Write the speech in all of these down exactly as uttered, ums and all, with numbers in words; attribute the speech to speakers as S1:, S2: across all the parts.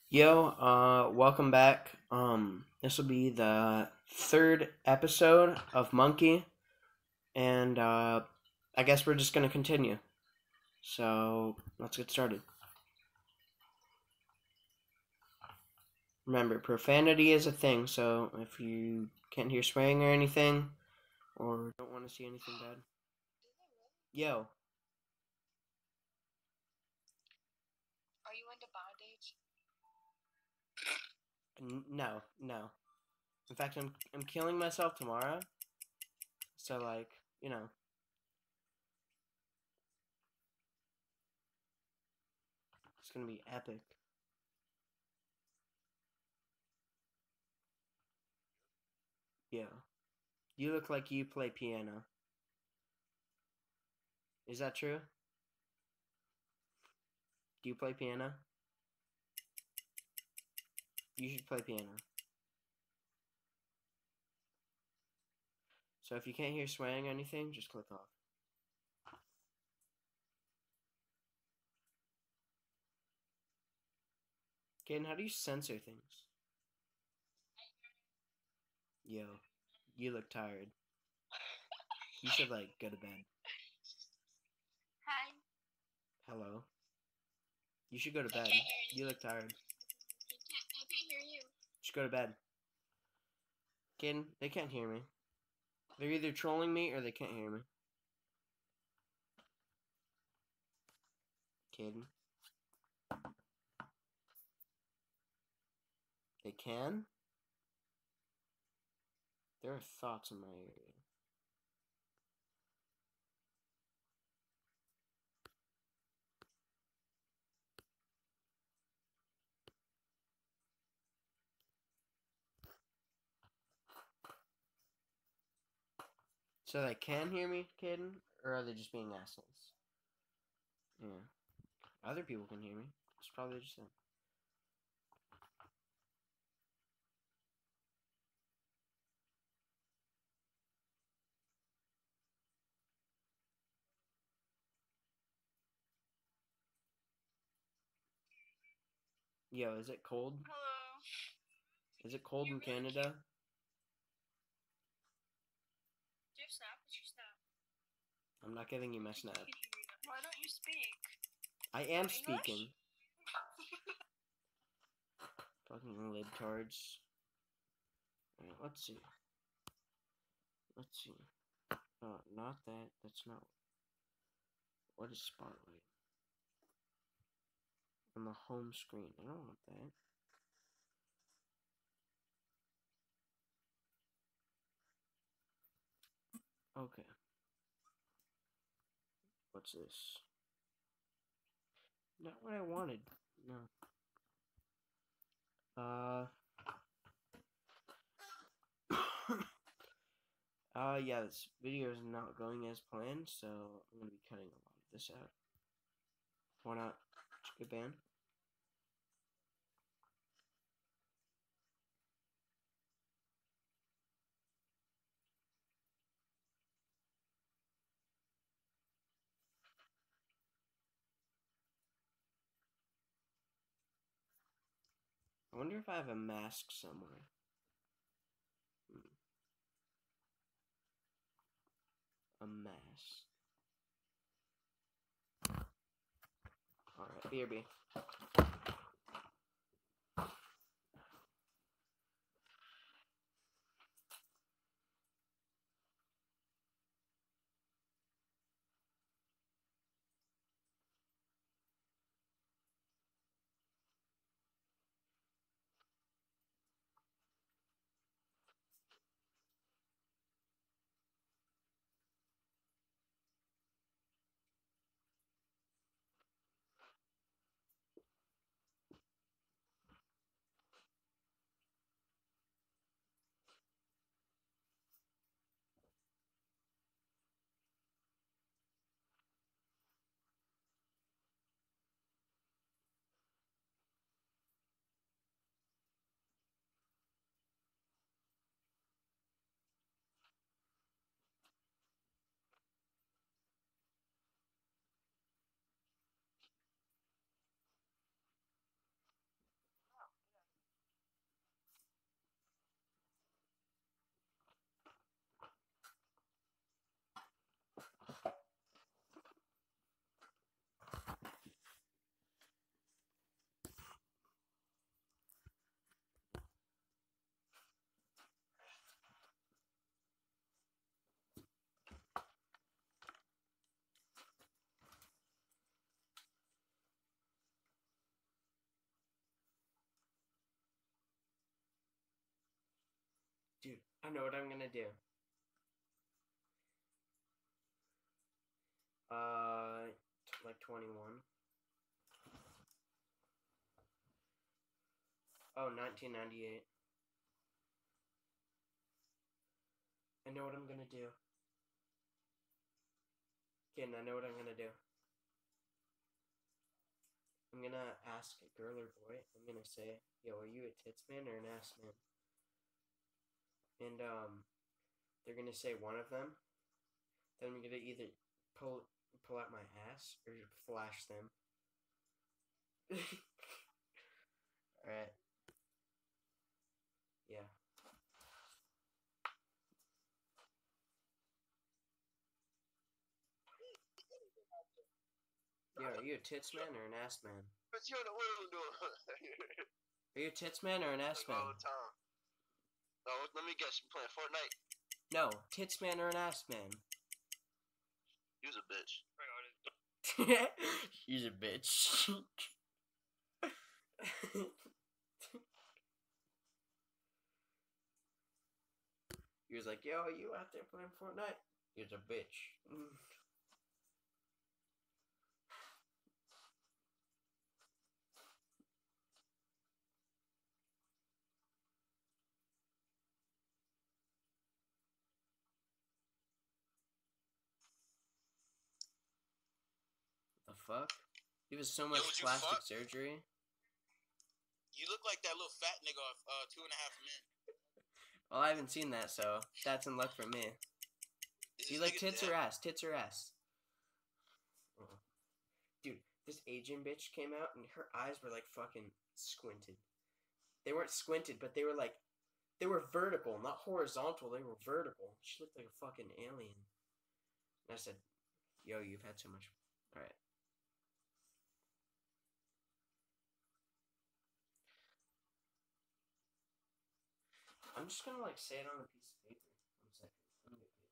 S1: Yo, uh, welcome back. Um, this will be the third episode of Monkey, and uh, I guess we're just gonna continue. So let's get started. Remember, profanity is a thing, so if you can't hear swearing or anything, or don't want to see anything bad, yo,
S2: Are you into bondage?
S1: n- no, no. In fact, I'm I'm killing myself tomorrow, so like, you know, it's gonna be epic. Yo, you look like you play piano. Is that true? Do you play piano? You should play piano. So if you can't hear swearing or anything, just click off. Kaden, how do you censor things? Yo, you look tired. You should, like, go to bed.
S2: Hi.
S1: Hello? You should go to
S2: I
S1: bed.
S2: can't hear
S1: You
S2: anything.
S1: look tired.
S2: I can't, I can't hear you.
S1: Just go to bed. Kaden, they can't hear me. They're either trolling me or they can't hear me. Kaden. They can? There are thoughts in my area. So they can hear me, Kaden? Or are they just being assholes? Yeah. Other people can hear me. It's probably just them. Yo, is it cold?
S2: Hello.
S1: Is it cold
S2: You
S1: in
S2: really
S1: Canada?
S2: Do you have Snap? What's your Snap?
S1: I'm not giving you my
S2: I think
S1: snap.
S2: you can hear me now. Why don't you speak?
S1: I am
S2: No English?
S1: speaking. Fucking libtards. Alright, let's see. Let's see. Uh, not that. That's not. What is Spotlight? On the home screen. I don't want that. Okay. What's this? Not what I wanted. No. Uh. uh, yeah, this video is not going as planned, so I'm gonna be cutting a lot of this out. Why not? Good band. I wonder if I have a mask somewhere. Hmm. A mask. Alright, B R B. I know what I'm gonna do. Uh, t- like twenty-one. Oh, nineteen ninety-eight. I know what I'm gonna do. Kid, I know what I'm gonna do. I'm gonna ask a girl or boy. I'm gonna say, "Yo, are you a tits man or an ass man?" And um, they're gonna say one of them. Then I'm gonna either pull pull out my ass or flash them. All right. Yeah. Yo, are you a tits man or an ass man?
S3: But you know what I'm doing.
S1: Are you a tits man or an ass
S3: Like all
S1: man?
S3: the time. Oh, let me guess. You playing Fortnite?
S1: No, tits man or an ass man?
S3: You's a bitch.
S1: He's a bitch. He was like, "Yo, are you out there playing Fortnite?" He's a bitch. The fuck? He was so much
S3: Yo, would you
S1: plastic
S3: fuck?
S1: surgery.
S3: You look like that little fat nigga off uh, Two and a Half Men.
S1: Well, I haven't seen that, so that's in luck for me. Do you like tits or ass? Tits or ass? Oh. Dude, this Asian bitch came out and her eyes were like fucking squinted. They weren't squinted, but they were like, they were vertical, not horizontal. They were vertical. She looked like a fucking alien. And I said, "Yo, you've had so much." All right. I'm just gonna like say it on a piece of paper. One second. Let me get paper.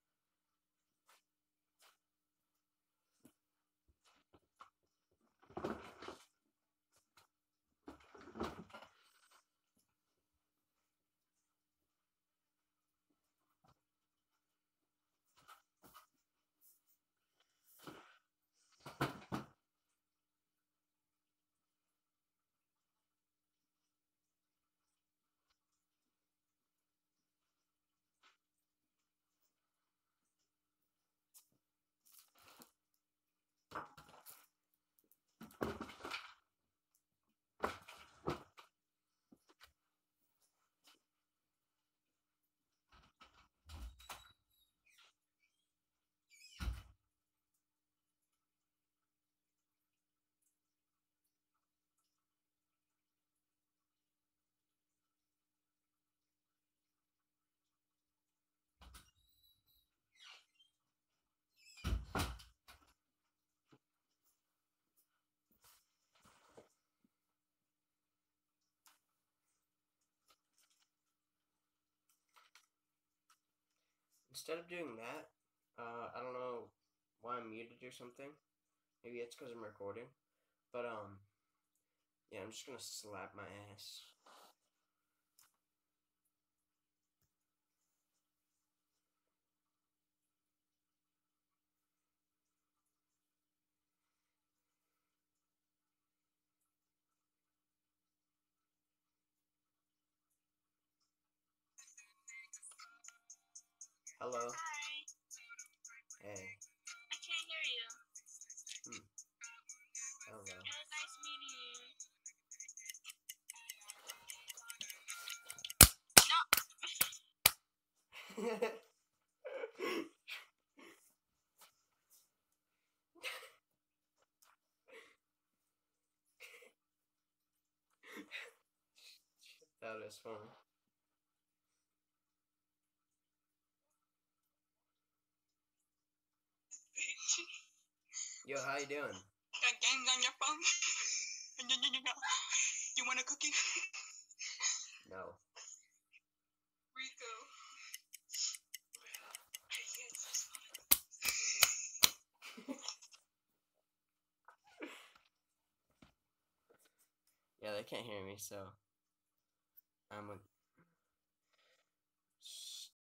S1: Instead of doing that, uh, I don't know why I'm muted or something. Maybe it's because I'm recording. But, um, yeah, I'm just gonna slap my ass. Hello.
S2: Hi.
S1: Hey.
S2: I can't hear you.
S1: Hmm. Hello.
S2: It was nice meeting you. No. That was fun. Yo, how you doing? Got games on your phone? You want a cookie?
S1: No.
S2: Rico.
S1: Yeah, they can't hear me, so I'm